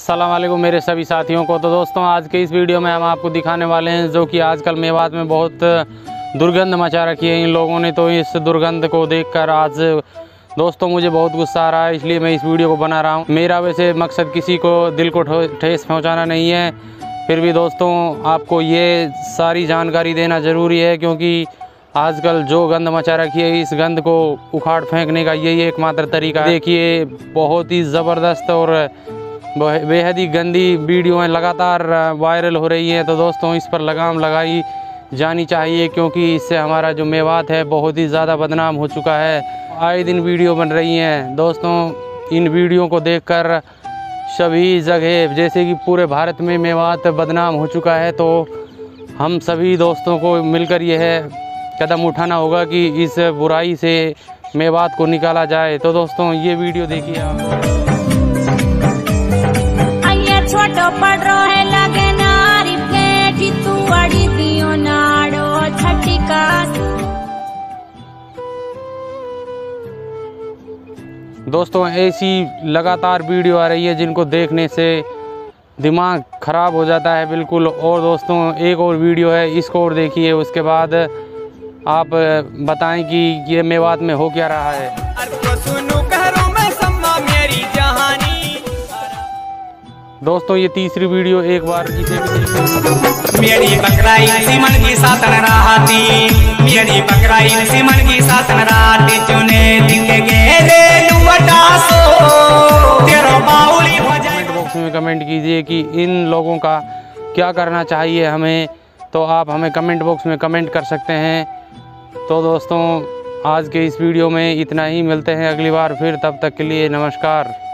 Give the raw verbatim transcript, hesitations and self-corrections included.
अस्सलाम वालेकुम मेरे सभी साथियों को। तो दोस्तों आज के इस वीडियो में हम आपको दिखाने वाले हैं जो कि आजकल मेवात में बहुत दुर्गंध मचा रखी है इन लोगों ने। तो इस दुर्गंध को देखकर आज दोस्तों मुझे बहुत गुस्सा आ रहा है, इसलिए मैं इस वीडियो को बना रहा हूँ। मेरा वैसे मकसद किसी को दिल को ठेस पहुँचाना नहीं है, फिर भी दोस्तों आपको ये सारी जानकारी देना ज़रूरी है क्योंकि आजकल जो गंद मचा रखी है इस गंद को उखाड़ फेंकने का यही एकमात्र तरीका है। देखिए बहुत ही ज़बरदस्त और बेहद ही गंदी वीडियो लगातार वायरल हो रही है। तो दोस्तों इस पर लगाम लगाई जानी चाहिए क्योंकि इससे हमारा जो मेवात है बहुत ही ज़्यादा बदनाम हो चुका है। आए दिन वीडियो बन रही हैं दोस्तों, इन वीडियो को देखकर सभी जगह जैसे कि पूरे भारत में मेवात बदनाम हो चुका है। तो हम सभी दोस्तों को मिलकर यह कदम उठाना होगा कि इस बुराई से मेवात को निकाला जाए। तो दोस्तों ये वीडियो देखिए आप। छोटो पड़ो है लगे नारी प्लेटी तू अड़ी दियो नाड़ो छठी का। दोस्तों ऐसी लगातार वीडियो आ रही है जिनको देखने से दिमाग ख़राब हो जाता है बिल्कुल। और दोस्तों एक और वीडियो है, इसको और देखिए, उसके बाद आप बताएं कि ये मेवात में हो क्या रहा है। दोस्तों ये तीसरी वीडियो एक बार इसे भी मेरी बकराई सिमन की सातन राहती, मेरी बकराई सिमन की सातन राहती चुने दिखे गेरे लुवटा सो तेरो बाउली हो जाए। कमेंट बॉक्स में कमेंट कीजिए कि इन लोगों का क्या करना चाहिए हमें, तो आप हमें कमेंट बॉक्स में कमेंट कर सकते हैं। तो दोस्तों आज के इस वीडियो में इतना ही, मिलते हैं अगली बार फिर, तब तक के लिए नमस्कार।